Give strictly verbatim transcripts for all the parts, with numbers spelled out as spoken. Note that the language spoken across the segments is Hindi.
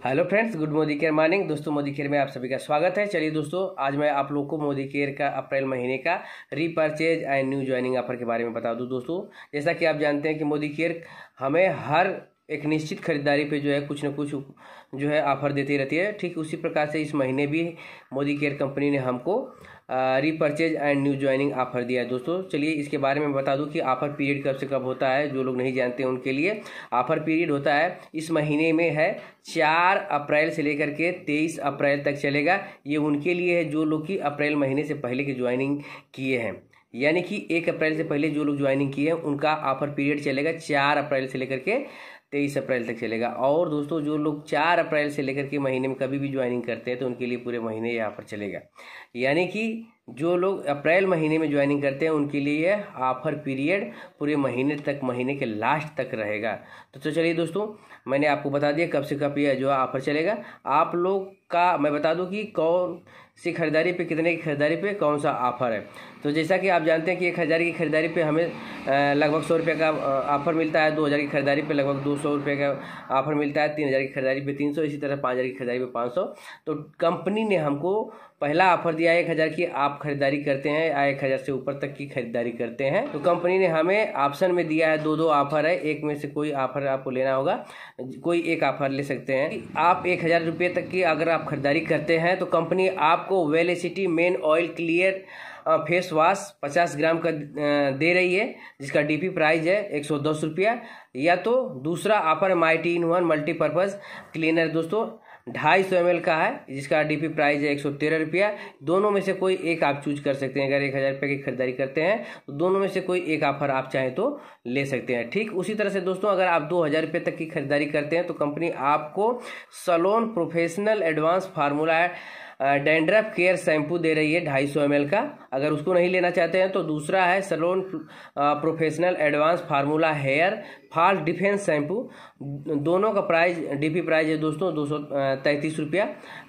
Hello friends, good Modicare morning. दोस्तों, मोदीकेयर में आप सभी का स्वागत है। चलिए दोस्तों, आज मैं आप लोग को मोदीकेयर का अप्रैल महीने का repurchase and new joining offer के बारे में बता दूं। दोस्तों, जैसा कि आप जानते हैं कि मोदीकेयर हमें हर एक निश्चित खरीदारी पे जो है कुछ न कुछ जो है ऑफर देती रहती है। ठीक उसी प्रकार से इस महीने भी मोदीकेयर कंपनी ने हमको repurchase and new joining offer दिया है। दोस्तों, चलिए इसके बारे में बता दूं कि ऑफर पीरियड कब से कब होता है। जो लोग नहीं जानते हैं उनके लिए ऑफर पीरियड होता है इस महीने में है चार अप्रैल से लेकर के तेईस अप्रैल तक चलेगा। ये उनके लिए है जो लोग की अप्रैल महीने से पहले की ज्वाइनिंग किए हैं, यानी कि एक अप्रैल से पहले जो लोग ज्वाइनिंग किए हैं उनका ऑफर पीरियड चलेगा चार अप्रैल से लेकर के तेईस अप्रैल तक चलेगा। और दोस्तों, जो लोग चार अप्रैल से लेकर के महीने में कभी भी ज्वाइनिंग करते हैं तो उनके लिए पूरे महीने ये ऑफर चलेगा। यानी कि जो लोग अप्रैल महीने में ज्वाइनिंग करते हैं उनके लिए ऑफर पीरियड पूरे महीने तक, महीने के लास्ट तक रहेगा। तो, तो चलिए दोस्तों, मैंने आपको बता दिया कब से कब ये जो ऑफर चलेगा। आप लोग का मैं बता दूं कि कौन सी खरीदारी पे, कितने की खरीदारी पे कौन सा ऑफर है। तो जैसा कि आप जानते हैं कि एक हज़ार की खरीदारी पे हमें लगभग सौ रुपये का ऑफर मिलता है, दो हज़ार की खरीदारी पे लगभग दो सौ रुपये का ऑफर मिलता है, तीन हज़ार की खरीदारी पे तीन सौ, इसी तरह पाँच हज़ार की खरीदारी पे पाँच सौ। तो कंपनी ने हमको पहला ऑफर दिया है एक हज़ार की आप खरीदारी करते हैं या एक हज़ार से ऊपर तक की खरीदारी करते हैं तो कंपनी ने हमें ऑप्शन में दिया है दो दो ऑफर है। एक में से कोई ऑफर आपको लेना होगा, कोई एक ऑफर ले सकते हैं। आप एक हज़ार रुपये तक की अगर आप खरीदारी करते हैं तो कंपनी आपको Wellicity men oil clear face wash पचास ग्राम का दे रही है, जिसका डीपी प्राइस है एक सौ दस रुपया। या तो दूसरा offer mighty in one multipurpose cleaner दोस्तों ढाई सौ एम एल का है, जिसका डीपी प्राइस है एक सौ तेरह रुपया। दोनों में से कोई एक आप चूज कर सकते हैं। अगर एक हज़ार रुपये की खरीदारी करते हैं तो दोनों में से कोई एक ऑफर आप चाहें तो ले सकते हैं। ठीक उसी तरह से दोस्तों, अगर आप दो हज़ार रुपये तक की खरीदारी करते हैं तो कंपनी आपको salon professional advance formula dandruff care shampoo दे रही है ढाई सौ एम एल का। अगर उसको नहीं लेना चाहते हैं तो दूसरा है salon professional advance formula hair fall defence shampoo. दोनों का प्राइस, डीपी प्राइस है दोस्तों दो सौ तैंतीस रुपया।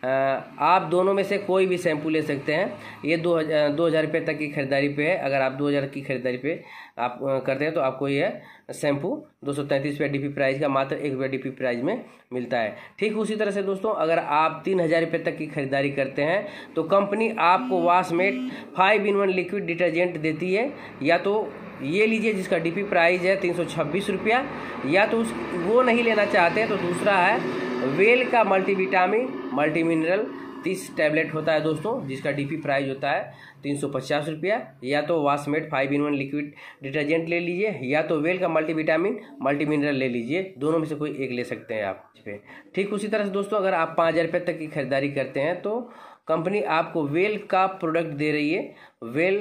आप दोनों में से कोई भी शैम्पू ले सकते हैं। ये दो हज़ार दो हज़ार रुपये तक की खरीदारी पे है। अगर आप दो हज़ार की खरीदारी पे आप करते हैं तो आपको ये शैम्पू दो सौ तैंतीस रुपया डीपी प्राइस का मात्र एक रुपया डीपी प्राइस में मिलता है। ठीक उसी तरह से दोस्तों, अगर आप तीन हज़ार रुपये तक की खरीदारी करते हैं तो कंपनी आपको Washmate five in one liquid detergent देती है। या तो ये लीजिए जिसका डीपी प्राइस है तीन सौ छब्बीस रुपया, या तो उस वो नहीं लेना चाहते हैं तो दूसरा है वेल का मल्टीविटामिन मल्टी मिनरल तीस टैबलेट होता है दोस्तों, जिसका डीपी प्राइस होता है तीन सौ पचास रुपया। या तो Washmate five in one liquid detergent ले लीजिए, या तो वेल का मल्टीविटामिन मल्टी मिनरल ले लीजिए। दोनों में से कोई एक ले सकते हैं आप इस पे। ठीक उसी तरह से दोस्तों, अगर आप पाँच हज़ार रुपये तक की खरीदारी करते हैं तो कंपनी आपको वेल का प्रोडक्ट दे रही है। वेल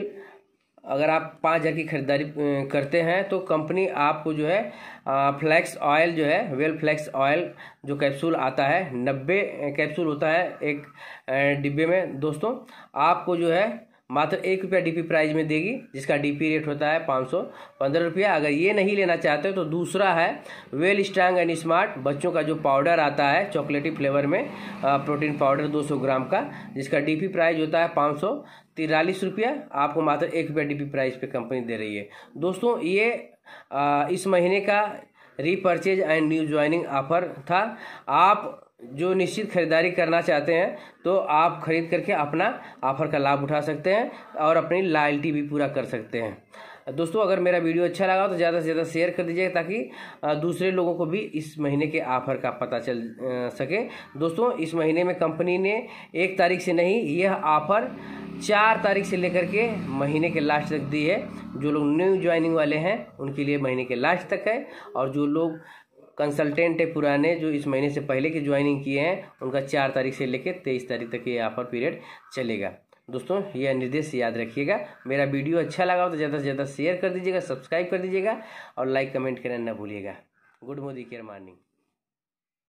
अगर आप पाँच हज़ार की खरीदारी करते हैं तो कंपनी आपको जो है फ्लैक्स ऑयल जो है वेल फ्लैक्स ऑयल जो कैप्सूल आता है, नब्बे कैप्सूल होता है एक डिब्बे में दोस्तों, आपको जो है मात्र एक रुपया डीपी प्राइस में देगी, जिसका डीपी रेट होता है पाँच सौ पंद्रह रुपया। अगर ये नहीं लेना चाहते तो दूसरा है वेल स्ट्रांग एंड स्मार्ट बच्चों का जो पाउडर आता है चॉकलेटी फ्लेवर में, प्रोटीन पाउडर दो सौ ग्राम का, जिसका डीपी प्राइस होता है पाँच सौ तिरालीस रुपया। आपको मात्र एक रुपया डीपी प्राइस पे कंपनी दे रही है दोस्तों। ये आ, इस महीने का repurchase and new joining offer था। आप जो निश्चित खरीदारी करना चाहते हैं तो आप खरीद करके अपना ऑफर का लाभ उठा सकते हैं और अपनी लॉयल्टी भी पूरा कर सकते हैं। दोस्तों, अगर मेरा वीडियो अच्छा लगा तो ज़्यादा से ज़्यादा शेयर कर दीजिएगा ताकि दूसरे लोगों को भी इस महीने के ऑफर का पता चल सके। दोस्तों, इस महीने में कंपनी ने एक तारीख से नहीं, यह ऑफर चार तारीख से लेकर के महीने के लास्ट तक दी है। जो लोग न्यू ज्वाइनिंग वाले हैं उनके लिए महीने के लास्ट तक है, और जो लोग कंसल्टेंट है पुराने जो इस महीने से पहले की ज्वाइनिंग किए हैं उनका चार तारीख से लेकर तेईस तारीख तक ये ऑफर पीरियड चलेगा। दोस्तों, यह निर्देश याद रखिएगा। मेरा वीडियो अच्छा लगा तो ज़्यादा से ज़्यादा शेयर कर दीजिएगा, सब्सक्राइब कर दीजिएगा और लाइक कमेंट करना ना भूलिएगा। Good Modi care morning.